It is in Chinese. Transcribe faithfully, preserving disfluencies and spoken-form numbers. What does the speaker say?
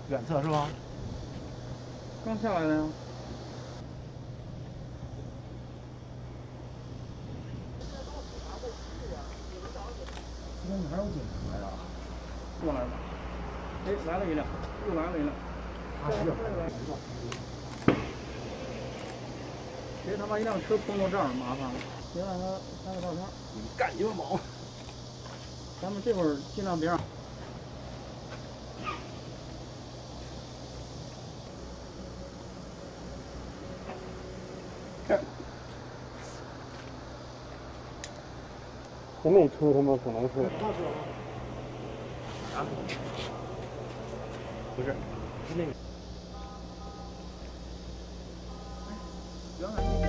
远侧是吧？ 刚下来的呀。 这边哪有警察呀？ 过来了。哎，来了一辆，又来了一辆。 啊，是。 别他妈一辆车碰到这儿麻烦了，别让他拍个照片。 你们干你们猛！ 咱们这会儿尽量别让。 看。 前面车他妈可能是。 啊？不是，是那个。哎，原来。